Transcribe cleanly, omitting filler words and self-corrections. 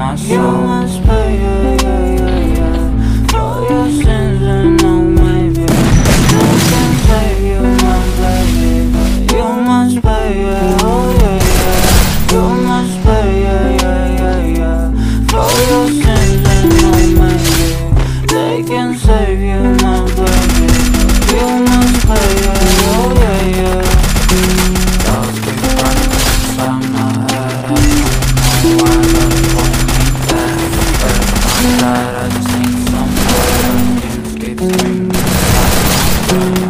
my soul. You must pay, yeah, yeah, yeah, yeah, for your sins and no maybe. No can save you, my baby. You must pay, yeah, oh yeah, yeah. You must pay, yeah, yeah, yeah, yeah, for your sins and no maybe. They can save you, my baby. You must pay, yeah, oh yeah, yeah. Thoughts keep running inside my head. I don't know why they hold me back. But my side, I just need some more. Dreams keep screaming inside my brain.